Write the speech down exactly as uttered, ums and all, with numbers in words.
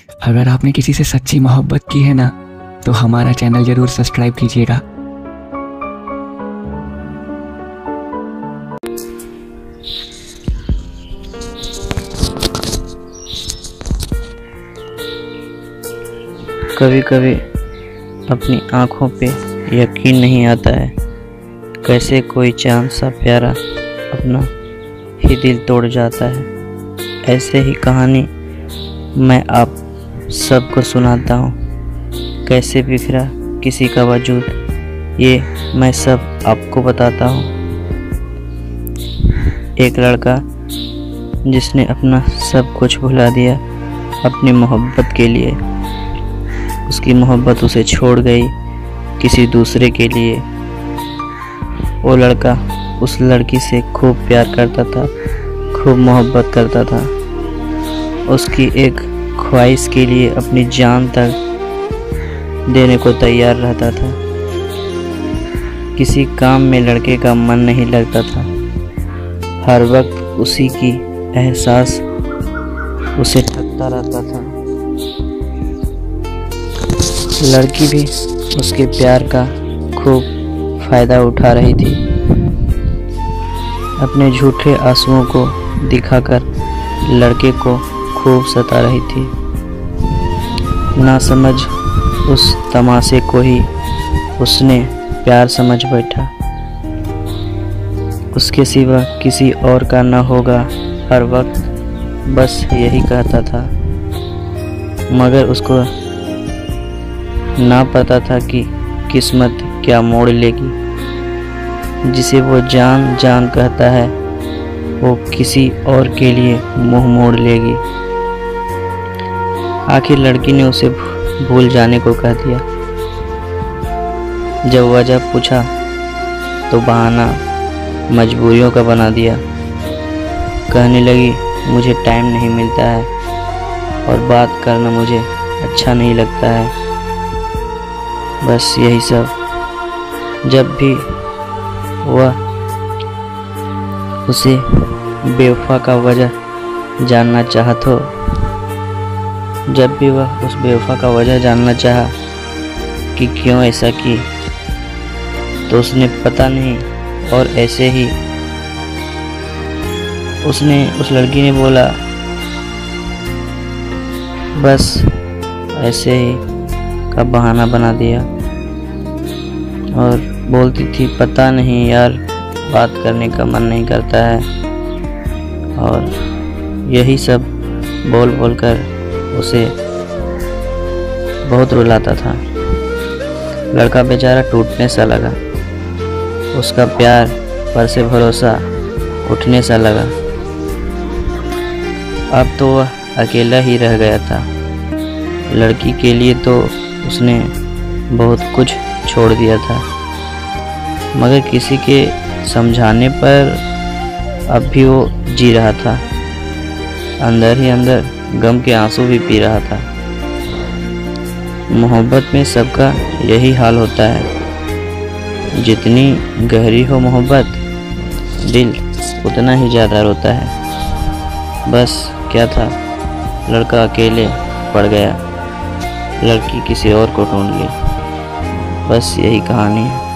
अगर आपने किसी से सच्ची मोहब्बत की है ना, तो हमारा चैनल ज़रूर सब्सक्राइब कीजिएगा। कभी कभी अपनी आँखों पे यकीन नहीं आता है, कैसे कोई चांद सा प्यारा अपना ही दिल तोड़ जाता है। ऐसे ही कहानी मैं आप सबको सुनाता हूँ, कैसे बिखरा किसी का वजूद, ये मैं सब आपको बताता हूँ। एक लड़का जिसने अपना सब कुछ भुला दिया अपनी मोहब्बत के लिए। उसकी मोहब्बत उसे छोड़ गई किसी दूसरे के लिए। वो लड़का उस लड़की से खूब प्यार करता था, खूब मोहब्बत करता था। उसकी एक ख्वाहिश के लिए अपनी जान तक देने को तैयार रहता था। किसी काम में लड़के का मन नहीं लगता था, हर वक्त उसी की एहसास उसे ठगता रहता था। लड़की भी उसके प्यार का खूब फायदा उठा रही थी, अपने झूठे आंसुओं को दिखाकर लड़के को खूब सता रही थी। ना समझ उस तमाशे को ही उसने प्यार समझ बैठा। उसके सिवा किसी और का न होगा, हर वक्त बस यही कहता था। मगर उसको ना पता था कि किस्मत क्या मोड़ लेगी। जिसे वो जान जान कहता है, वो किसी और के लिए मुंह मोड़ लेगी। आखिर लड़की ने उसे भूल जाने को कह दिया। जब वजह पूछा तो बहाना मजबूरियों का बना दिया। कहने लगी, मुझे टाइम नहीं मिलता है और बात करना मुझे अच्छा नहीं लगता है। बस यही सब। जब भी वह उसे बेवफा का वजह जानना चाहा तो जब भी वह उस बेवफा का वजह जानना चाहा कि क्यों ऐसा की, तो उसने पता नहीं और ऐसे ही उसने उस लड़की ने बोला, बस ऐसे ही का बहाना बना दिया। और बोलती थी, पता नहीं यार, बात करने का मन नहीं करता है। और यही सब बोल बोल कर उसे बहुत रुलाता था। लड़का बेचारा टूटने सा लगा, उसका प्यार पर से भरोसा उठने सा लगा। अब तो वह अकेला ही रह गया था। लड़की के लिए तो उसने बहुत कुछ छोड़ दिया था, मगर किसी के समझाने पर अब भी वो जी रहा था। अंदर ही अंदर गम के आंसू भी पी रहा था। मोहब्बत में सबका यही हाल होता है। जितनी गहरी हो मोहब्बत, दिल उतना ही ज़्यादा रोता है। बस क्या था, लड़का अकेले पड़ गया, लड़की किसी और को ढूंढ ली। बस यही कहानी है।